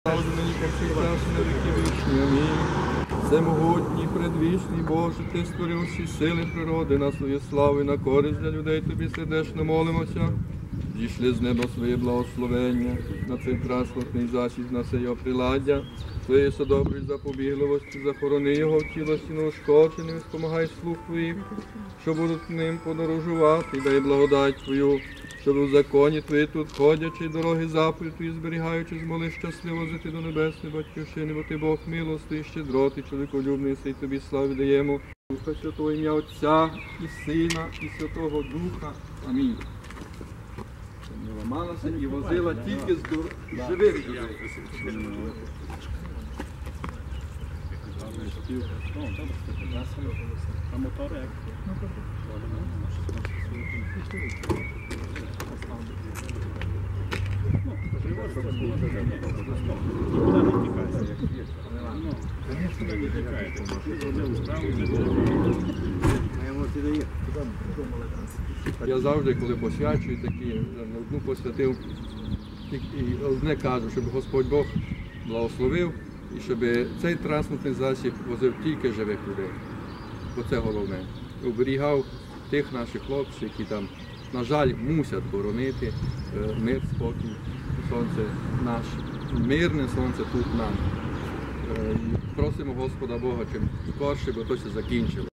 нині повсякчас і на віки вічні. Амінь. Всемогутній, предвічний Боже, Ти створив всі сили природи на свою славу і на користь для людей Тобі сердечно молимося. Зійшли з неба своє благословення на цей транспортний засіб, на це його приладдя. Твоєю доброю запобігливості захорони його в цілості неушкодженим і спомагай слух Твоїм, що будуть ним подорожувати, дай благодать Твою, щоб у законі Твої тут ходячи, дороги заповіді Твої зберігаючи, змоли щасливо зайти до небесної Батьківщини, бо Ти Бог милостий, щедротий, чоловіколюбний, сей Тобі славу даємо. Духа Святого, ім'я Отця і Сина, і Святого Духа. Амінь. Не ламалася і возила тільки з живих людей. А мотори як? Я завжди, коли посвячую такі, одну посвятив, і одне кажу, щоб Господь Бог благословив, і щоб цей транспортний засіб возив тільки живих людей. Бо це головне. Оберігав тих наших хлопців, які там, на жаль, мусять боронити мир, спокій, сонце наше, мирне сонце тут нам. Просимо Господа Бога чим скорше, бо то все закінчило.